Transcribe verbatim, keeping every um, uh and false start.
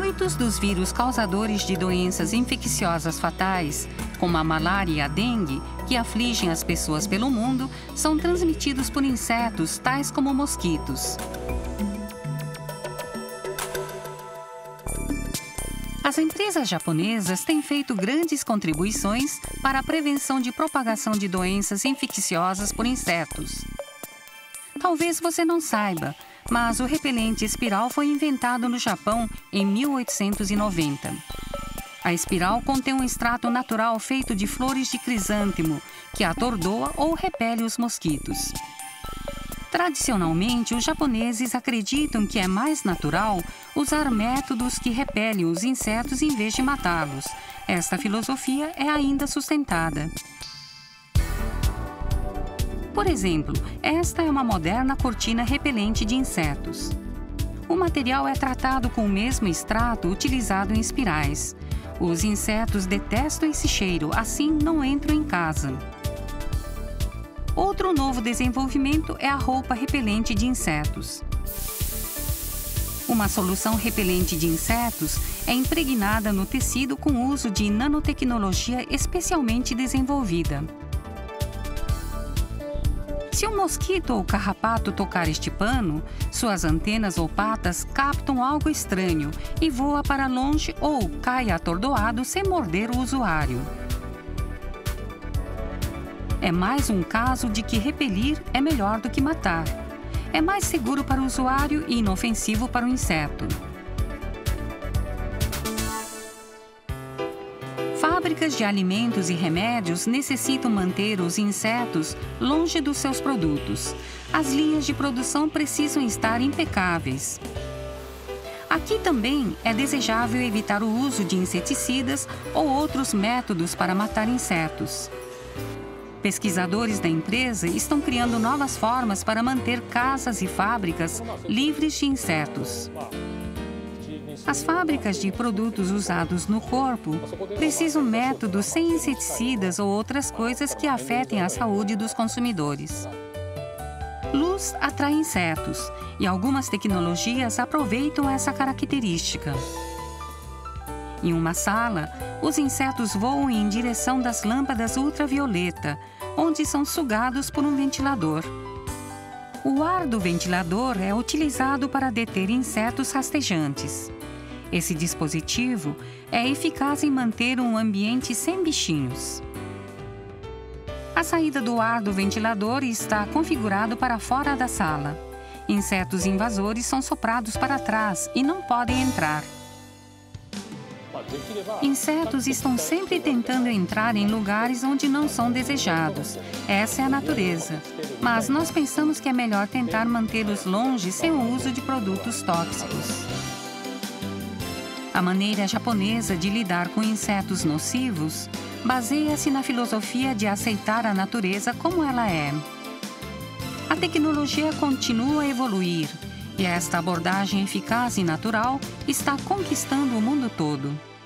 Muitos dos vírus causadores de doenças infecciosas fatais, como a malária e a dengue, que afligem as pessoas pelo mundo, são transmitidos por insetos tais como mosquitos. As empresas japonesas têm feito grandes contribuições para a prevenção de propagação de doenças infecciosas por insetos. Talvez você não saiba, mas o repelente espiral foi inventado no Japão em mil oitocentos e noventa. A espiral contém um extrato natural feito de flores de crisântemo, que atordoa ou repele os mosquitos. Tradicionalmente, os japoneses acreditam que é mais natural usar métodos que repelem os insetos em vez de matá-los. Esta filosofia é ainda sustentada. Por exemplo, esta é uma moderna cortina repelente de insetos. O material é tratado com o mesmo extrato utilizado em espirais. Os insetos detestam esse cheiro, assim não entram em casa. Outro novo desenvolvimento é a roupa repelente de insetos. Uma solução repelente de insetos é impregnada no tecido com o uso de nanotecnologia especialmente desenvolvida. Se um mosquito ou carrapato tocar este pano, suas antenas ou patas captam algo estranho e voa para longe ou cai atordoado sem morder o usuário. É mais um caso de que repelir é melhor do que matar. É mais seguro para o usuário e inofensivo para o inseto. Fábricas de alimentos e remédios necessitam manter os insetos longe dos seus produtos. As linhas de produção precisam estar impecáveis. Aqui também é desejável evitar o uso de inseticidas ou outros métodos para matar insetos. Pesquisadores da empresa estão criando novas formas para manter casas e fábricas livres de insetos. As fábricas de produtos usados no corpo precisam de métodos sem inseticidas ou outras coisas que afetem a saúde dos consumidores. Luz atrai insetos e algumas tecnologias aproveitam essa característica. Em uma sala, os insetos voam em direção das lâmpadas ultravioleta, onde são sugados por um ventilador. O ar do ventilador é utilizado para deter insetos rastejantes. Esse dispositivo é eficaz em manter um ambiente sem bichinhos. A saída do ar do ventilador está configurado para fora da sala. Insetos invasores são soprados para trás e não podem entrar. Insetos estão sempre tentando entrar em lugares onde não são desejados. Essa é a natureza. Mas nós pensamos que é melhor tentar mantê-los longe sem o uso de produtos tóxicos. A maneira japonesa de lidar com insetos nocivos baseia-se na filosofia de aceitar a natureza como ela é. A tecnologia continua a evoluir e esta abordagem eficaz e natural está conquistando o mundo todo.